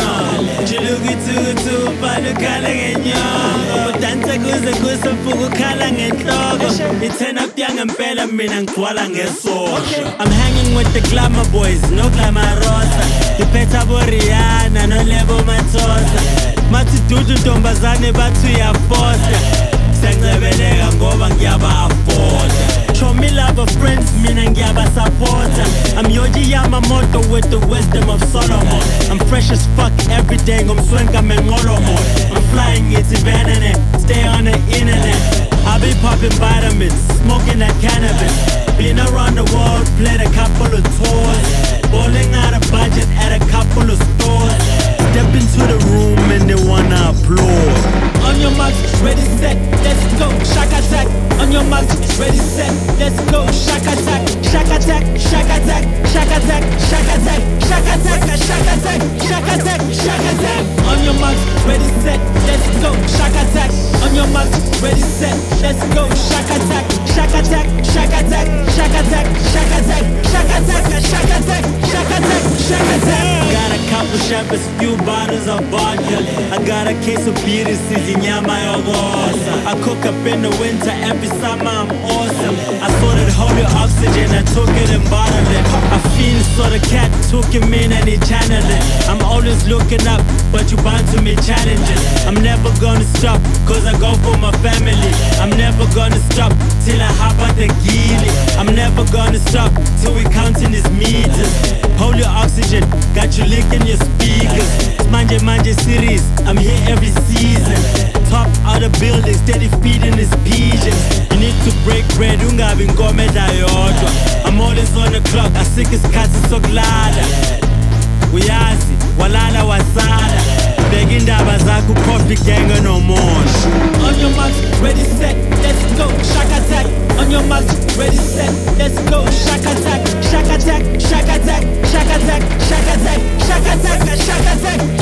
ngenyongo Juluki tuku balo khala ngenyongo Udansa kuze kusafuku khala ngenhloko I-turn up yangempela mina ngigcwala ngesosha I'm hanging with the glamour boys, no glamorosa Ngiphetha bo Rihanna, no Lebo Mathosa Mathi dudu ntombazane bathi uyafosa Sengcebeleka ngoba ngiyaba-afforda Show me love of friends, mina ngiyaba-supporta I'm Yoji Yamamoto with the wisdom of Solomon I'm fresh as fuck every day ngomswenka mengolomo I'm flying it's vanity, stay on the internet I be popping vitamins, smoking that cannabis Been around the world, played a couple of tours Balling out of budget at a couple of stores Step into the room and they wanna applaud On your marks, ready, set, let's go, shock attack On your marks, ready, set, let's go, shock attack Shock attack, shock attack, shock attack, shock attack Shock attack, shock attack, shock attack, shock attack On your marks, ready, set, let's go, shock attack On your marks, ready, set, let's go, shock attack Shock attack, shock attack, shock attack, shock attack Shock attack, shock attack, shock attack, shock attack Got a couple champers, few bottles of vodka I got a case of beer, nyama yogosa I cook up in the winter, every summer I'm awesome I saw that holy oxygen, I took it and bottled it I feel so the cat took him in and he channeled it I'm always looking up, but you bound to meet challenges I'm never gonna stop, cause I go for my family I'm never gonna stop, till I hop out the gilly I'm never gonna stop, till we counting these meters Holy oxygen, got you licking your speakers Manje Manje series, I'm here every season Top of the building, steady feeding his pigeons You need to break bread, ungabi ngomedla yodwa I'm always on the clock, asike isikhathi sokulala Uyazi, walala wasala Beka indaba zakho, coffee gang no more On your marks, ready, set, let's go, shock attack On your marks, ready, set, let's go, shock attack Shock attack, shock attack, shock attack, shock attack, shock attack, shock attack